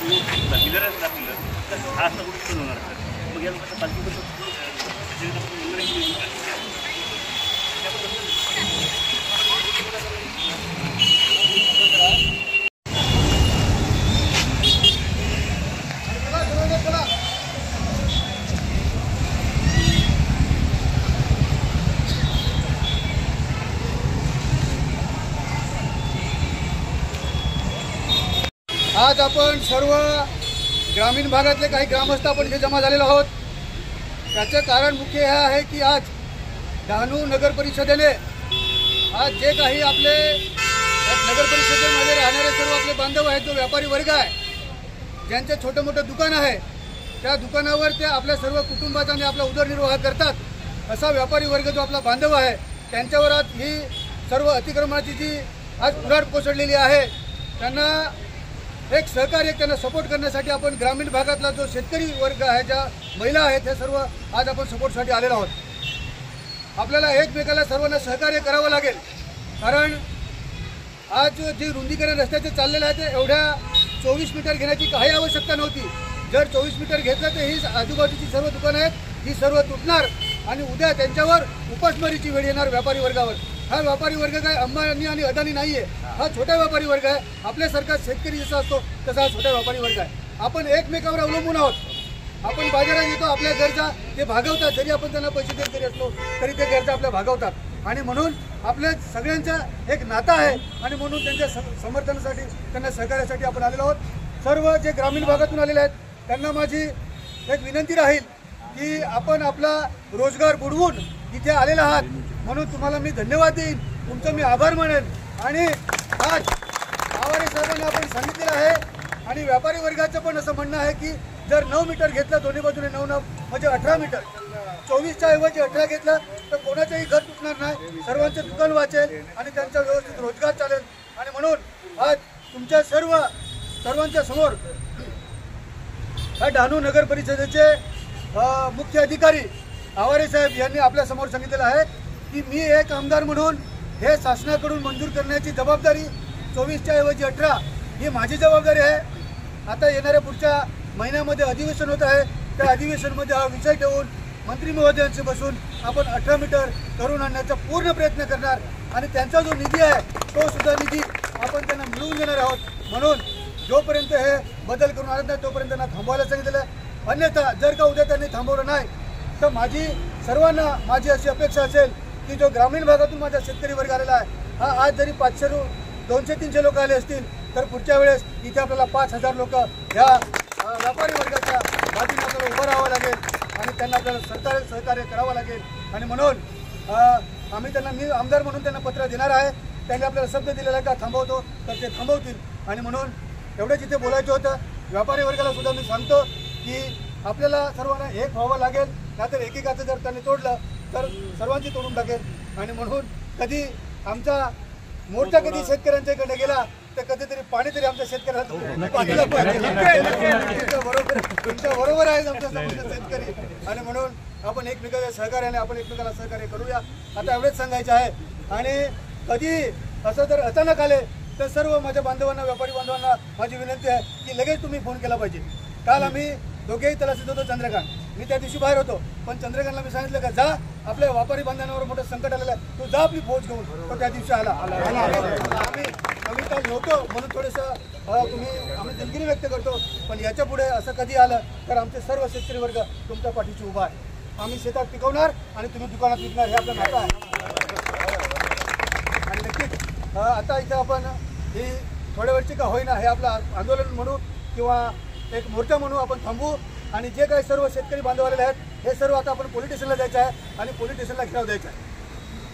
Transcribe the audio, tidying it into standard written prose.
आज आपण सर्व ग्रामीण भागातले काही ग्रामस्थ आपण इथे जमा झालेलो आहोत। त्याचं कारण मुख्य हे आहे की आज डहाणू नगर परिषदेने आज जे काही आपले नगर परिषदेमध्ये राहणारे सर्व आपले बांधव आहेत, जो व्यापारी वर्ग आहे, ज्यांचे छोटे मोठे दुकान आहे, त्या दुकानावर ते आपल्या सर्व कुटुंबाचा आणि आपला उदरनिर्वाह करतात, असा व्यापारी वर्ग जो आपला बांधव आहे, त्यांच्यावर आज ही सर्व अतिक्रमणाची जी आज कुऱ्हाड कोसळलेली आहे, त्यांना एक सहकार्य, त्यांना सपोर्ट करण्यासाठी आपण ग्रामीण भागातला जो शेतकरी वर्ग आहे, ज्या महिला आहेत, हे सर्व आज आपण सपोर्टसाठी आलेलो आहोत। आपल्याला एकमेकाला सर्वांना सहकार्य करावं लागेल, कारण आज जे रुंदीकरण रस्त्याचे चाललेलं आहे ते एवढ्या 24 मीटर घेण्याची काही आवश्यकता नव्हती। जर 24 मीटर घेतलं तर ही आजूबाजूची सर्व दुकानं आहेत, ही सर्व तुटणार आणि उद्या त्यांच्यावर उपासमारीची वेळ येणार व्यापारी वर्गावर। हा व्यापारी वर्ग काय अंबानी आणि अदानी नाही आहे, हा छोटा व्यापारी वर्ग आहे। आपल्यासारखा शेतकरी जसा असतो तसा हा छोटा व्यापारी वर्ग आहे। आपण एकमेकावर अवलंबून आहोत। आपण बाजारात येतो, आपल्या गरजा ते भागवतात, जरी आपण त्यांना पैसे देत जरी असलो तरी ते गरजा आपल्या भागवतात, आणि म्हणून आपल्या सगळ्यांचा एक नाता आहे, आणि म्हणून त्यांच्या समर्थनासाठी, त्यांना सहकार्यासाठी आपण आलेलो आहोत। सर्व जे ग्रामीण भागातून आलेले आहेत त्यांना माझी एक विनंती राहील की आपण आपला रोजगार बुडवून इथे आलेला आहात, म्हणून तुम्हाला मी धन्यवाद देईन, तुमचं मी आभार मानेन। आणि आज आवारे साहेबांना आपण सांगितलेलं आहे, आणि व्यापारी वर्गाचं पण असं म्हणणं आहे की जर 9 मीटर घेतलं, दोन्ही बाजूने 9 म्हणजे 18 मीटर, 24च्या ऐवजी 18 घेतलं तर कोणाचंही घर तुटणार नाही, सर्वांचं दुकान वाचेल आणि त्यांचा व्यवस्थित रोजगार चालेल। आणि म्हणून आज तुमच्या सर्वांच्या समोर ह्या डहाणू नगर परिषदेचे मुख्य अधिकारी आवारे साहेब यांनी आपल्या समोर सांगितलेलं आहे की मी एक आमदार म्हणून हे शासनाकडून मंजूर करण्याची जबाबदारी 24च्या ऐवजी 18 ही माझी जबाबदारी आहे। आता येणाऱ्या पुढच्या महिन्यामध्ये अधिवेशन होत आहे, त्या अधिवेशनमध्ये हा विषय ठेवून मंत्री महोदयांशी बसून आपण 18 मीटर करून आणण्याचा पूर्ण प्रयत्न करणार, आणि त्यांचा जो निधी आहे तो सुद्धा निधी आपण त्यांना मिळवून देणार आहोत। म्हणून जोपर्यंत हे बदल करून आणत नाही तोपर्यंत त्यांना थांबवायला सांगितलेलं आहे। अन्यथा जर का उद्या त्यांनी थांबवलं नाही तर माझी अशी अपेक्षा असेल की जो ग्रामीण भागातून माझा शेतकरी वर्ग आलेला आहे, हा आज जरी 500 200-300 लोक आले असतील तर पुढच्या वेळेस इथे आपल्याला 5000 लोक ह्या व्यापारी वर्गाच्या बाजूने आपल्याला उभं राहावं लागेल, आणि त्यांना आपल्याला सहकार्य करावं लागेल। आणि म्हणून आम्ही त्यांना, मी आमदार म्हणून त्यांना पत्र देणार आहे। त्यांनी आपल्याला शब्द दिलेला आहे का थांबवतो तर ते थांबवतील, आणि म्हणून एवढं जिथे बोलायचं होतं व्यापारी वर्गाला सुद्धा मी सांगतो की आपल्याला सर्वांना एक व्हावं लागेल, नाहीतर एकेकाचं जर त्यांनी तोडलं तर सर्वांची तोडून टाकेल। आणि म्हणून कधी आमचा मोर्चा कधी शेतकऱ्यांच्याकडे गेला तर कधीतरी पाणी तरी आमच्या शेतकऱ्याला पाठीला पाहिजे, तुमच्या बरोबर आहे आमच्या शेतकरी, आणि म्हणून आपण एकमेकांच्या सहकार्याने आपण एकमेकाला सहकार्य करूया। आता एवढेच सांगायचं आहे। आणि कधी असं जर अचानक आले तर सर्व माझ्या बांधवांना, व्यापारी बांधवांना माझी विनंती आहे की लगेच तुम्ही फोन केला पाहिजे। काल आम्ही दोघेही तलाशीत होतो, चंद्रकांत, मी त्या दिवशी बाहेर होतो, पण चंद्रकांतला मी सांगितलं का जा, आपल्या व्यापारी बांधवांवर मोठं संकट आलेलं आहे, तू जा आपली फौज घेऊन, तो त्या दिवशी आला। आम्ही काल नव्हतो म्हणून थोडंसं आम्ही दिलगिरी व्यक्त करतो, पण याच्या पुढे असं कधी आलं तर आमचे सर्व शेतकरी वर्ग तुमच्या पाठीशी उभा आहे। आम्ही शेतात पिकवणार आणि तुम्ही दुकानात विकणार, हे आपलं नातं आहे। आणि नक्कीच आता इथं आपण ही थोड्या वेळची का होईना हे आपलं आंदोलन म्हणू किंवा एक मोर्चा म्हणून आपण थांबू, आणि जे काही सर्व शेतकरी बांधव आलेले आहेत हे सर्व आता आपण पोलीस स्टेशनला जायचं आहे आणि पोलीस स्टेशनला घेराव द्यायचा आहे।